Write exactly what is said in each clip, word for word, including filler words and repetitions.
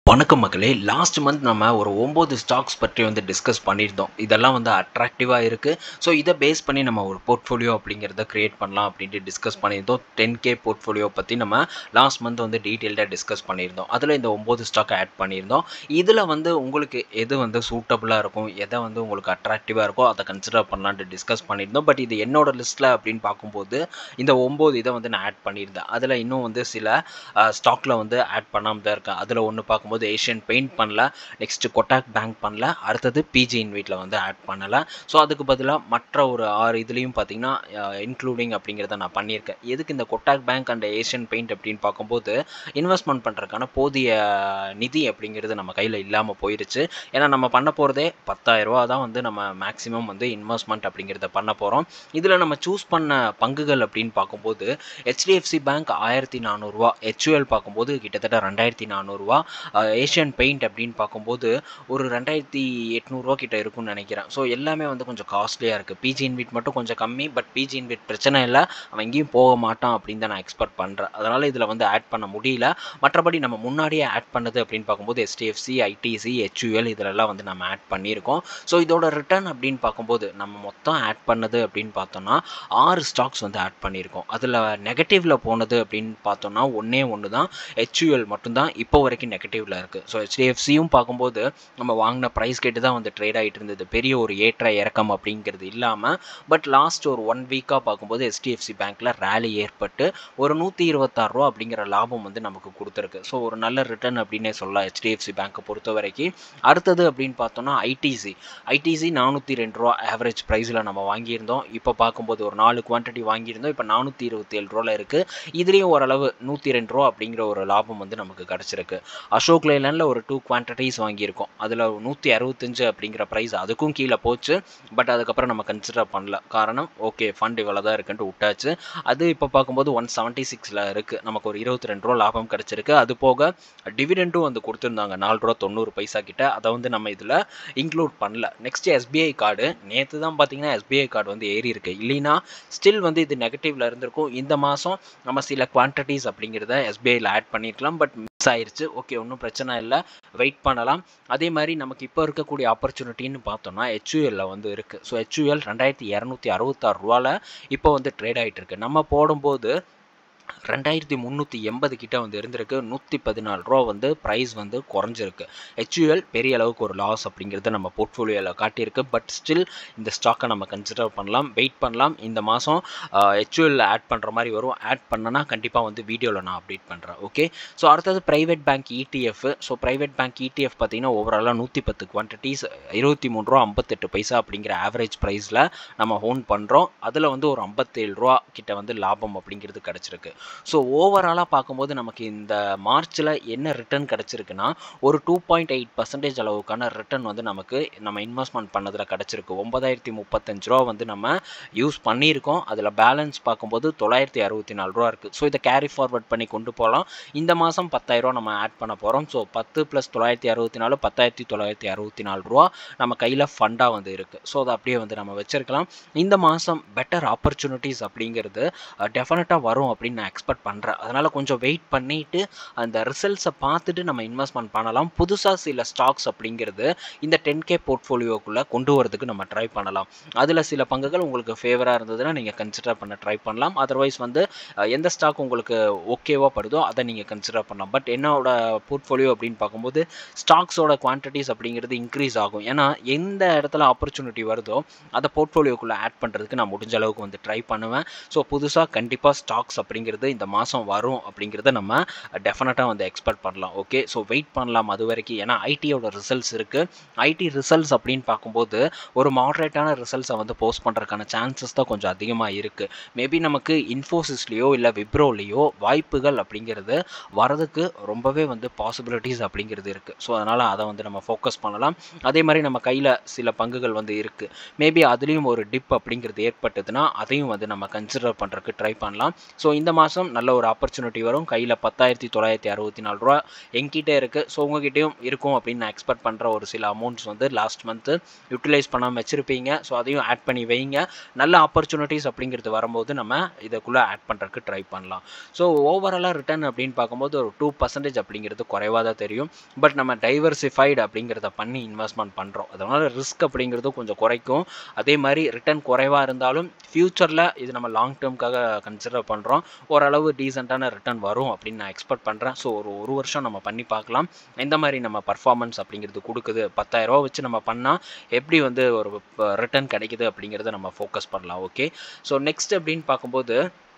வணக்கம் மக்களே. Last month நம்ம ஒரு ஒன்பது ஸ்டாக்ஸ் பற்றி வந்து டிஸ்கஸ் பண்ணியிருந்தோம். இதெல்லாம் வந்து அட்ராக்டிவாக இருக்குது. ஸோ இதை பேஸ் பண்ணி நம்ம ஒரு போர்ட்ஃபோலியோ அப்படிங்கிறத க்ரியேட் பண்ணலாம் அப்படின்ட்டு டிஸ்கஸ் பண்ணியிருந்தோம். டென் கே போர்ட்ஃபோலியோ பற்றி நம்ம லாஸ்ட் மந்த் வந்து டீட்டெயில்டாக டிஸ்கஸ் பண்ணியிருந்தோம். அதில் இந்த ஒம்பது ஸ்டாக் ஆட் பண்ணியிருந்தோம். இதில் வந்து உங்களுக்கு எது வந்து சூட்டபுளாக இருக்கும், எதை வந்து உங்களுக்கு அட்ராக்டிவாக இருக்கோ அதை கன்சிடர் பண்ணலான்ட்டு டிஸ்கஸ் பண்ணியிருந்தோம். பட் இது என்னோட லிஸ்ட்டில் அப்படின்னு பார்க்கும்போது இந்த ஒம்பது இதை வந்து நான் ஆட் பண்ணியிருந்தேன். அதில் இன்னும் வந்து சில ஸ்டாக்கில் வந்து ஆட் பண்ணாமல் தான் இருக்கேன். அதில் ஒன்று பார்க்கும்போது ஏஷியன் பெயிண்ட் பண்ணல, நெக்ஸ்ட் கொட்டாக் பேங்க் பண்ணல, அடுத்தது பிஜி இன்வீட்டில் வந்து ஆட் பண்ணலை. ஸோ அதுக்கு பதிலாக மற்ற ஒரு ஆறு இதுலேயும் பார்த்தீங்கன்னா இன்க்ளூடிங் அப்படிங்கிறத நான் பண்ணியிருக்கேன். எதுக்கு இந்த Kotak bank and Asian paint அப்படின்னு பார்க்கும்போது இன்வெஸ்ட்மெண்ட் பண்ணுறதுக்கான போதிய நிதி அப்படிங்கிறது நம்ம கையில் இல்லாமல் போயிடுச்சு. ஏன்னா நம்ம பண்ண போகிறதே பத்தாயிரம் ரூபா தான் வந்து நம்ம மேக்ஸிமம் வந்து இன்வெஸ்ட்மெண்ட் அப்படிங்கிறத பண்ண போகிறோம். இதில் நம்ம சூஸ் பண்ண பங்குகள் அப்படின்னு பார்க்கும்போது ஹெச்டிஎஃப்சி பேங்க் ஆயிரத்தி நானூறுரூவா, ஹெச்யூஎல் பார்க்கும்போது கிட்டத்தட்ட ரெண்டாயிரத்தி நானூறுரூவா, ஏஷியன் பெயிண்ட் அப்படின்னு பார்க்கும்போது ஒரு ரெண்டாயிரத்தி எட்நூறுரூவா கிட்ட இருக்கும்னு நினைக்கிறேன். ஸோ எல்லாமே வந்து கொஞ்சம் காஸ்ட்லியாக இருக்குது. பிஜி இன்வீட் மட்டும் கொஞ்சம் கம்மி, பட் பிஜி இன்வீட் பிரச்சனை இல்லை, அவன் எங்கேயும் போக மாட்டான் அப்படின்னு தான் நான் எக்ஸ்பெக்ட் பண்ணுறேன். அதனால் இதில் வந்து ஆட் பண்ண முடியல. மற்றபடி நம்ம முன்னாடியே ஆட் பண்ணது அப்படின்னு பார்க்கும்போது எஸ்டிஎஃப்சி, ஐடிசி, ஹெச்யூஎல் இதிலெல்லாம் வந்து நம்ம ஆட் பண்ணியிருக்கோம். ஸோ இதோட ரிட்டர்ன் அப்படின்னு பார்க்கும்போது நம்ம மொத்தம் ஆட் பண்ணது அப்படின்னு பார்த்தோம்னா ஆறு ஸ்டாக்ஸ் வந்து ஆட் பண்ணியிருக்கோம். அதில் நெகட்டிவில் போனது அப்படின்னு பார்த்தோம்னா ஒன்றே ஒன்று தான், ஹெச்யூஎல் மட்டும்தான் இப்போ வரைக்கும் நெகட்டிவில் இருக்குது. ஸோ ஹெச்டிஎஃப்சியும் பார்க்கும்போது நம்ம வாங்கின ப்ரைஸ் கேட்டு தான் வந்து ட்ரேட் ஆகிட்டு இருந்தது. பெரிய ஒரு ஏற்ற இறக்கம் அப்படிங்கிறது இல்லாமல், பட் லாஸ்ட் ஒரு ஒன் வீக்காக பார்க்கும்போது ஹெச்டிஎஃப்சி பேங்க்கில் ரேலி ஏற்பட்டு ஒரு நூற்றி இருபத்தாறு ரூபா அப்படிங்கிற லாபம் வந்து நமக்கு கொடுத்துருக்கு. ஸோ ஒரு நல்ல ரிட்டர்ன் அப்படின்னே சொல்லலாம் ஹெச்டிஎஃப்சி பேங்க்கை பொறுத்த வரைக்கும். அடுத்தது அப்படின்னு பார்த்தோம்னா ஐடிசி ஐடிசி நானூற்றி ரெண்டு ரூபா ஆவரேஜ் ப்ரைஸில் நம்ம வாங்கியிருந்தோம். இப்போ பார்க்கும்போது ஒரு நாலு குவான்டிட்டி வாங்கியிருந்தோம். இப்போ நானூற்றி இருபத்தி ஏழு ரூபாவில் இருக்குது. இதுலேயும் ஓரளவு நூற்றி ரெண்டு ரூபா அப்படிங்கிற ஒரு லாபம் வந்து நமக்கு கிடச்சிருக்கு. அசோக் லேலண்டில் ஒரு டூ குவான்டிட்டிஸ் வாங்கியிருக்கோம். அதில் நூற்றி அறுபத்தஞ்சு அப்படிங்கிற ப்ரைஸ் அதுக்கும் கீழே போச்சு. பட் அதுக்கப்புறம் நம்ம கன்சிடர் பண்ணல. காரணம் ஓகே ஃபண்ட் இவ்வளோ தான் இருக்குன்ட்டு விட்டாச்சு. அது இப்போ பார்க்கும்போது ஒன் செவன்ட்டி சிக்ஸில் இருக்குது. நமக்கு ஒரு இருபத்தி ரெண்டு ரூபா லாபம் கிடச்சிருக்கு. அது போக டிவிடெண்டும் வந்து கொடுத்துருந்தாங்க நாலு ரூபா தொண்ணூறு பைசா கிட்ட. அதை வந்து நம்ம இதில் இன்க்ளூட் பண்ணல. நெக்ஸ்ட் எஸ்பிஐ கார்டு, நேற்று தான் பார்த்தீங்கன்னா எஸ்பிஐ கார்டு வந்து ஏறி இருக்கு. இல்லைன்னா ஸ்டில் வந்து இது நெகட்டிவ்ல இருந்திருக்கும். இந்த மாதம் நம்ம சில குவான்டிட்டிஸ் அப்படிங்கிறத எஸ்பிஐயில் ஆட் பண்ணியிருக்கலாம். பட் மிஸ் ஆயிருச்சு. ஓகே, ஒன்றும் பிரச்சனை இல்லை, வெயிட் பண்ணலாம். அதே மாதிரி நமக்கு இப்போ இருக்கக்கூடிய ஆப்பர்ச்சுனிட்டின்னு பார்த்தோம்னா ஹெச்யூஎல்ல வந்து இருக்குது. ஸோ ஹெச்யூஎல் ரெண்டாயிரத்தி இரநூத்தி அறுபத்தாறு ரூபாவில் இப்போ வந்து ட்ரேட் ஆகிட்டு இருக்கு. நம்ம போடும்போது ரெண்டாயிரத்தி முந்நூற்றி எண்பது கிட்ட வந்து இருந்திருக்கு. நூற்றி பதினாலு ரூபா வந்து ப்ரைஸ் வந்து குறைஞ்சிருக்கு. ஹெச்யூஎல் பெரிய அளவுக்கு ஒரு லாஸ் அப்படிங்கிறத நம்ம போர்ட்ஃபோலியோவில் காட்டியிருக்கு. பட் ஸ்டில் இந்த ஸ்டாக்கை நம்ம கன்சிடர் பண்ணலாம், வெயிட் பண்ணலாம். இந்த மாதம் ஹெச்யூஎல் ஆட் பண்ணுற மாதிரி வரும். ஆட் பண்ணனா கண்டிப்பாக வந்து வீடியோவில் நான் அப்டேட் பண்ணுறேன். ஓகே, ஸோ அடுத்தது private bank ETF. So private bank ETF பார்த்தீங்கன்னா ஓவராலாக நூற்றி பத்து குவான்டிட்டிஸ் இருபத்தி மூணு ரூபா ஐம்பத்தெட்டு பைசா அப்படிங்கிற ஆவரேஜ் ப்ரைஸில் நம்ம ஹோன் பண்ணுறோம். அதில் வந்து ஒரு ஐம்பத்தேழு ரூபா கிட்ட வந்து லாபம் அப்படிங்கிறது கிடச்சிருக்கு. ஸோ ஓவராலாக பார்க்கும்போது நமக்கு இந்த மார்ச்சில் என்ன ரிட்டர்ன் கிடச்சிருக்குன்னா ஒரு டூ பாயிண்ட் எயிட் பர்சன்டேஜ் அளவுக்கான ரிட்டர்ன் வந்து நமக்கு நம்ம இன்வெஸ்ட்மெண்ட் பண்ணதில் கிடச்சிருக்கு. ஒன்பதாயிரத்தி முப்பத்தஞ்சு ரூபா வந்து நம்ம யூஸ் பண்ணியிருக்கோம். அதில் பேலன்ஸ் பார்க்கும்போது தொள்ளாயிரத்தி அறுபத்தி நாலு ரூபா இருக்குது. ஸோ இதை கேரி ஃபார்வர்ட் பண்ணி கொண்டு போகலாம். இந்த மாதம் பத்தாயிரம் ரூபா நம்ம ஆட் பண்ண போகிறோம். ஸோ பத்து ப்ளஸ் தொள்ளாயிரத்தி அறுபத்தி நாலு பத்தாயிரத்தி தொள்ளாயிரத்தி அறுபத்தி நாலு ரூபா நம்ம கையில் ஃபண்டாக வந்து இருக்குது. ஸோ அதை அப்படியே வந்து நம்ம வச்சிருக்கலாம். இந்த மாதம் பெட்டர் ஆப்பர்ச்சுனிட்டிஸ் அப்படிங்கிறது டெஃபினட்டாக வரும் அப்படின்னு நான் எக்ஸ்பெக்ட் பண்ணுறேன். அதனால் கொஞ்சம் வெயிட் பண்ணிவிட்டு அந்த ரிசல்ட்ஸை பார்த்துட்டு நம்ம இன்வெஸ்ட்மெண்ட் பண்ணலாம். புதுசாக சில ஸ்டாக்ஸ் அப்படிங்கிறது இந்த டென் கே போர்ட்ஃபோலியோக்குள்ளே கொண்டு வரதுக்கு நம்ம ட்ரை பண்ணலாம். அதில் சில பங்குகள் உங்களுக்கு ஃபேவராக இருந்ததுன்னா நீங்கள் கன்சிடர் பண்ண ட்ரை பண்ணலாம். அதர்வைஸ் வந்து எந்த ஸ்டாக் உங்களுக்கு ஓகேவா படுதோ அதை நீங்கள் கன்சிடர் பண்ணலாம். பட் என்னோட போர்ட்ஃபோலியோ அப்படின்னு பார்க்கும்போது ஸ்டாக்ஸோட குவான்டிட்டிஸ் அப்படிங்கிறது இன்க்ரீஸ் ஆகும். ஏன்னா எந்த இடத்துல ஆப்பர்ச்சுனிட்டி வருதோ அதை போர்ட்ஃபோலியோக்குள்ளே ஆட் பண்ணுறதுக்கு நான் முடிஞ்ச அளவுக்கு வந்து ட்ரை பண்ணுவேன். ஸோ புதுசாக கண்டிப்பாக ஸ்டாக்ஸ் அப்படிங்கிறது இந்த மாதம் வரும் அப்படிங்கிறத நம்ம டெஃபினட்டாக வந்து எக்ஸ்பெக்ட் பண்ணலாம். ஓகே, ஸோ வெயிட் பண்ணலாம் அது வரைக்கும். ஏன்னா ஐடியோட ரிசல்ட்ஸ் இருக்குது. ஐடி ரிசல்ட்ஸ் அப்படின்னு பார்க்கும்போது ஒரு மாடரேட்டான ரிசல்ட்ஸை வந்து போஸ்ட் பண்ணுறதுக்கான சான்சஸ் தான் கொஞ்சம் அதிகமாக இருக்குது. மேபி நமக்கு இன்ஃபோசிஸ்லேயோ இல்லை விப்ரோலேயோ வாய்ப்புகள் அப்படிங்கிறது வரதுக்கு ரொம்பவே வந்து பாசிபிலிட்டிஸ் அப்படிங்கிறது இருக்குது. ஸோ அதனால் அதை வந்து நம்ம ஃபோக்கஸ் பண்ணலாம். அதே மாதிரி நம்ம கையில் சில பங்குகள் வந்து இருக்குது. மேபி அதுலேயும் ஒரு டிப் அப்படிங்கிறது ஏற்பட்டதுன்னா அதையும் வந்து நம்ம கன்சிடர் பண்ணுறதுக்கு ட்ரை பண்ணலாம். ஸோ இந்த மாதம் மாதம் நல்ல ஒரு ஆப்பர்ச்சுனிட்டி வரும். கையில் பத்தாயிரத்தி தொள்ளாயிரத்தி அறுபத்தி நாலு ரூபா என்கிட்ட இருக்குது. ஸோ உங்ககிட்டயும் இருக்கும் அப்படின்னு நான் எக்ஸ்பெக்ட் பண்ணுற ஒரு சில அமௌண்ட்ஸ் வந்து லாஸ்ட் மந்த்து யூட்டிலைஸ் பண்ணாமல் வச்சுருப்பீங்க. ஸோ அதையும் ஆட் பண்ணி வைங்க. நல்ல ஆப்பர்ச்சுனிட்டிஸ் அப்படிங்கிறது வரும்போது நம்ம இதுக்குள்ளே ஆட் பண்ணுறதுக்கு ட்ரை பண்ணலாம். ஸோ ஓவராலாக ரிட்டர்ன் அப்படின்னு பார்க்கும்போது ஒரு டூ பர்சன்டேஜ் அப்படிங்கிறது குறைவாக தான் தெரியும். பட் நம்ம டைவர்சிஃபைடு அப்படிங்கிறத பண்ணி இன்வெஸ்ட்மெண்ட் பண்ணுறோம். அதனால் ரிஸ்க் அப்படிங்கிறது கொஞ்சம் குறைக்கும். அதே மாதிரி ரிட்டர்ன் குறைவாக இருந்தாலும் ஃப்யூச்சரில் இது நம்ம லாங் டேர்முக்காக கன்சிடர் பண்ணுறோம். ஓரளவு டீசெண்டான ரிட்டர்ன் வரும் அப்படின்னு நான் எக்ஸ்பெக்ட் பண்ணுறேன். ஸோ ஒரு ஒரு வருஷம் நம்ம பண்ணி பார்க்கலாம் எந்த மாதிரி நம்ம பர்ஃபார்மன்ஸ் அப்படிங்கிறது கொடுக்குது. பத்தாயிரம் ரூபா வச்சு நம்ம பண்ணால் எப்படி வந்து ஒரு ரிட்டர்ன் கிடைக்குது அப்படிங்கிறத நம்ம ஃபோக்கஸ் பண்ணலாம். ஓகே, ஸோ நெக்ஸ்ட் அப்படின்னு பார்க்கும்போது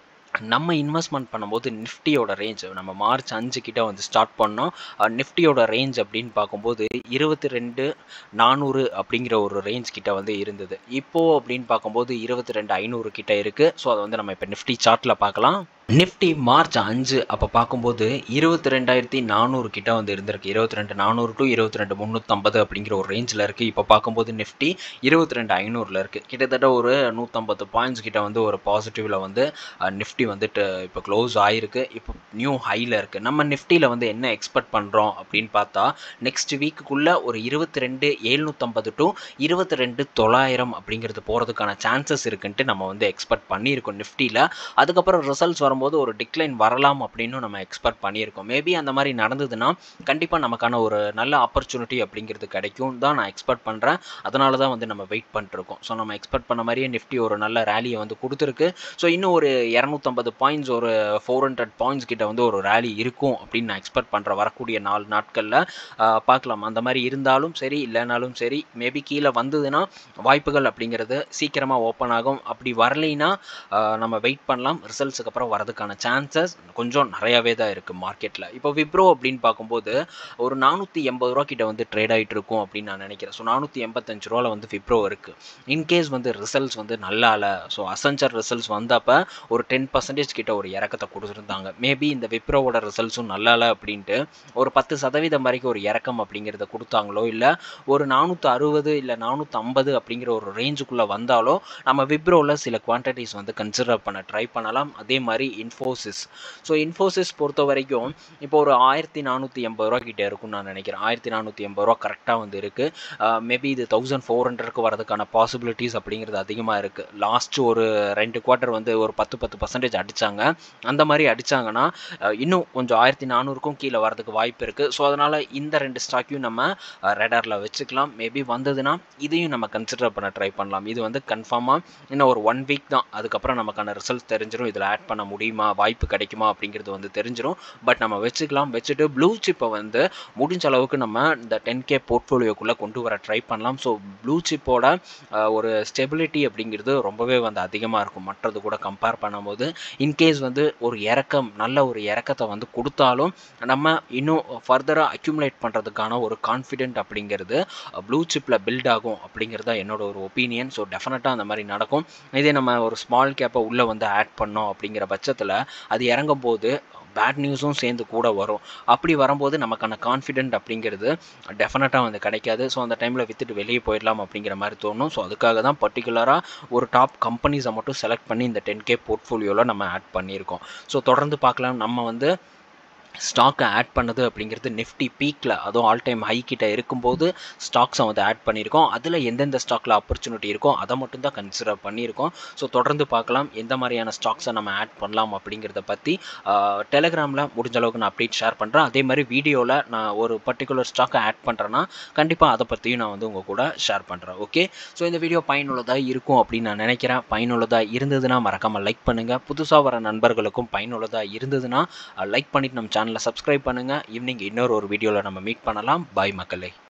நம்ம இன்வெஸ்ட்மெண்ட் பண்ணும்போது நிஃப்டியோட ரேஞ்ச் நம்ம மார்ச் அஞ்சு கிட்ட வந்து ஸ்டார்ட் பண்ணோம். நிஃப்டியோட ரேஞ்ச் அப்படின்னு பார்க்கும்போது இருபத்தி ரெண்டு நானூறு அப்படிங்கிற ஒரு ரேஞ்ச் கிட்ட வந்து இருந்தது. இப்போது அப்படின்னு பார்க்கும்போது இருபத்தி ரெண்டு ஐநூறு கிட்ட இருக்குது. ஸோ அதை வந்து நம்ம இப்போ நிஃப்டி சார்ட்டில் பார்க்கலாம். நிஃப்டி மார்ச் அஞ்சு அப்போ பார்க்கும்போது இருபத்தி ரெண்டாயிரத்தி நானூறு கிட்ட வந்து இருந்திருக்கு. இருபத்தி ரெண்டு நானூறு டு இருபத்தி ரெண்டு முந்நூற்றம்பது அப்படிங்கிற ஒரு ரேஞ்சில் இருக்குது. இப்போ பார்க்கும்போது நிஃப்டி இருபத்தி ரெண்டு ஐநூறில் இருக்குது. கிட்டத்தட்ட ஒரு நூற்றம்பது பாயிண்ட்ஸ் கிட்ட வந்து ஒரு பாசிட்டிவில் வந்து நிஃப்டி வந்துட்டு இப்போ க்ளோஸ் ஆகிருக்கு. இப்போ நியூ ஹையில் இருக்குது. நம்ம நிஃப்டியில் வந்து என்ன எக்ஸ்பெக்ட் பண்ணுறோம் அப்படின்னு பார்த்தா நெக்ஸ்ட் வீக்குள்ளே ஒரு இருபத்தி ரெண்டு எழுநூற்றம்பது டு இருபத்தி ரெண்டு தொள்ளாயிரம் அப்படிங்கிறது போகிறதுக்கான சான்சஸ் இருக்குன்ட்டு நம்ம வந்து எக்ஸ்பெக்ட் பண்ணியிருக்கோம் நிஃப்டியில். அதுக்கப்புறம் ரிசல்ட்ஸ் வரும் போது ஒரு டிக்ளைன் வரலாம் அப்படின்னு நம்ம எக்ஸ்பெக்ட் பண்ணியிருக்கோம். மேபி அந்த மாதிரி நடந்ததுன்னா கண்டிப்பாக நமக்கான ஒரு நல்ல ஆப்பர்ச்சுனிட்டி அப்படிங்கிறது கிடைக்கும் தான் நான் எக்ஸ்பெக்ட் பண்ணுறேன். அதனால தான் வந்து நம்ம வெயிட் பண்ணிட்டுருக்கோம். ஸோ நம்ம எக்ஸ்பெக்ட் பண்ண மாதிரியே நிஃப்டி ஒரு நல்ல ரேலியை வந்து கொடுத்துருக்கு. ஸோ இன்னும் ஒரு இரநூத்தம்பது பாயிண்ட்ஸ் ஒரு ஃபோர் ஹண்ட்ரட் பாயிண்ட்ஸ் கிட்ட வந்து ஒரு ரேலி இருக்கும் அப்படின்னு நான் எக்ஸ்பெக்ட் பண்ணுறேன் வரக்கூடிய நாலு நாட்களில். பார்க்கலாம் அந்த மாதிரி இருந்தாலும் சரி இல்லைனாலும் சரி. மேபி கீழே வந்ததுன்னா வாய்ப்புகள் அப்படிங்கிறது சீக்கிரமாக ஓப்பன் ஆகும். அப்படி வரலைன்னா நம்ம வெயிட் பண்ணலாம். ரிசல்ட்ஸுக்கு அப்புறம் வரது க்கான சான்சஸ் கொஞ்சம் நிறையாவே தான் இருக்குது மார்க்கெட்டில். இப்போ விப்ரோ அப்படின்னு பார்க்கும்போது ஒரு நானூற்றி எண்பது ரூபா கிட்ட வந்து ட்ரேட் ஆகிட்டு இருக்கும் அப்படின்னு நான் நினைக்கிறேன். ஸோ நானூற்றி எண்பத்தஞ்சு ரூபாவில் வந்து விப்ரோ இருக்குது. இன்கேஸ் வந்து ரிசல்ட்ஸ் வந்து நல்லா இல்லை. ஸோ அசென்ச்சர் ரிசல்ட்ஸ் வந்தப்போ ஒரு டென் பர்சன்டேஜ் கிட்ட ஒரு இறக்கத்தை கொடுத்துருந்தாங்க. மேபி இந்த விப்ரோவோட ரிசல்ட்ஸும் நல்லா இல்லை அப்படின்ட்டு ஒரு பத்து சதவீதம் வரைக்கும் ஒரு இறக்கம் அப்படிங்கிறத கொடுத்தாங்களோ இல்லை ஒரு நானூற்றி அறுபது இல்லை நானூற்றி ஐம்பது அப்படிங்கிற ஒரு ரேஞ்சுக்குள்ளே வந்தாலோ நம்ம விப்ரோவில் சில குவான்டிட்டிஸ் வந்து கன்சிடர் பண்ண ட்ரை பண்ணலாம். அதே மாதிரி இன்ஃபோசிஸ். ஸோ இன்ஃபோசிஸ் பொறுத்த வரைக்கும் இப்போ ஒரு ஆயிரத்தி நானூற்றி எண்பது ரூபா கிட்டே இருக்கும்னு நான் நினைக்கிறேன். ஆயிரத்தி நானூற்றி எண்பது ரூபா கரெக்டாக வந்து இருக்குது. மேபி இது தௌசண்ட் ஃபோர் ஹண்ட்ரட்க்கு வரதுக்கான பாசிபிலிட்டிஸ் அப்படிங்கிறது அதிகமாக இருக்குது. லாஸ்ட் ஒரு ரெண்டு குவார்ட்டர் வந்து ஒரு பத்து பத்து பர்சன்டேஜ் அடித்தாங்க. அந்த மாதிரி அடித்தாங்கன்னா இன்னும் கொஞ்சம் ஆயிரத்தி நானூறுக்கும் கீழே வரதுக்கு வாய்ப்பு இருக்குது. ஸோ அதனால் இந்த ரெண்டு ஸ்டாக்கையும் நம்ம ரேடாரில் வச்சுக்கலாம். மேபி வந்ததுன்னா இதையும் நம்ம கன்சிடர் பண்ண ட்ரை பண்ணலாம். இது வந்து கன்ஃபார்மாக இன்னும் ஒரு ஒன் வீக் தான். அதுக்கப்புறம் நமக்கான ரிசல்ட்ஸ் தெரிஞ்சிடும். இதில் ஆட் பண்ண முடியுமா வாய்ப்பு கிடைக்குமா அப்படிங்கிறது வந்து தெரிஞ்சிடும். பட் நம்ம வச்சுக்கலாம். வச்சுட்டு ப்ளூ சிப்பை வந்து முடிஞ்ச அளவுக்கு நம்ம இந்த டென் கே போர்ட்ஃபோலியோக்குள்ளே கொண்டு வர ட்ரை பண்ணலாம். ஸோ ப்ளூ சிப்போட ஒரு ஸ்டெபிலிட்டி அப்படிங்கிறது ரொம்பவே வந்து அதிகமாக இருக்கும் மற்றது கூட கம்பேர் பண்ணும்போது. இன்கேஸ் வந்து ஒரு இறக்கம் நல்ல ஒரு இறக்கத்தை வந்து கொடுத்தாலும் நம்ம இன்னும் ஃபர்தராக அக்யூமுலேட் பண்ணுறதுக்கான ஒரு கான்ஃபிடென்ட் அப்படிங்கிறது ப்ளூ சிப்பில் பில்ட் ஆகும் அப்படிங்கிறத என்னோட ஒரு ஒப்பீனியன். ஸோ டெஃபினட்டாக அந்த மாதிரி நடக்கும். இதே நம்ம ஒரு ஸ்மால் கேப்பை உள்ளே வந்து ஆட் பண்ணோம் அப்படிங்கிற பட்சத்தில் அது இறங்கும் போது பேட் நியூஸும் சேர்ந்து கூட வரும். அப்படி வரும்போது நமக்கான கான்ஃபிடென்ட் அப்படிங்கிறது டெஃபினட்டாக வந்து கிடைக்காது. ஸோ அந்த டைமில் விற்றுட்டு வெளியே போயிடலாம் அப்படிங்கிற மாதிரி தோணும். ஸோ அதுக்காக தான் பர்டிகுலராக ஒரு டாப் கம்பெனிஸை மட்டும் செலக்ட் பண்ணி இந்த டென் கே போர்ட்ஃபோலியோவில் நம்ம ஆட் பண்ணியிருக்கோம். ஸோ தொடர்ந்து பார்க்கலாம். நம்ம வந்து ஸ்டாக்கை ஆட் பண்ணது அப்படிங்கிறது நிஃப்டி பீக்கில் அதுவும் ஆல் டைம் ஹை கிட்ட இருக்கும்போது ஸ்டாக்ஸை வந்து ஆட் பண்ணியிருக்கோம். அதில் எந்தெந்த ஸ்டாக்கில் ஆப்பர்ச்சுனிட்டி இருக்கோ அதை மட்டும் தான் கன்சிடர் பண்ணியிருக்கோம். ஸோ தொடர்ந்து பார்க்கலாம் எந்த மாதிரியான ஸ்டாக்ஸை நம்ம ஆட் பண்ணலாம் அப்படிங்கிறத பற்றி டெலிகிராமில் முடிஞ்ச அளவுக்கு நான் அப்டேட் ஷேர் பண்ணுறேன். அதே மாதிரி வீடியோவில் நான் ஒரு பர்டிகுலர் ஸ்டாக்கை ஆட் பண்ணுறேன்னா கண்டிப்பாக அதை பற்றியும் நான் வந்து உங்கள் கூட ஷேர் பண்ணுறேன். ஓகே, ஸோ இந்த வீடியோ பயனுள்ளதாக இருக்கும் அப்படின்னு நான் நினைக்கிறேன். பயனுள்ளதாக இருந்ததுன்னா மறக்காமல் லைக் பண்ணுங்கள். புதுசாக வர நண்பர்களுக்கும் பயனுள்ளதாக இருந்ததுன்னா லைக் பண்ணிவிட்டு நம்ம சேனலை சப்ஸ்கிரைப் பண்ணுங்கள். ஈவினிங் இன்னொரு ஒரு வீடியோவில் நம்ம மீட் பண்ணலாம். பாய் மக்களே.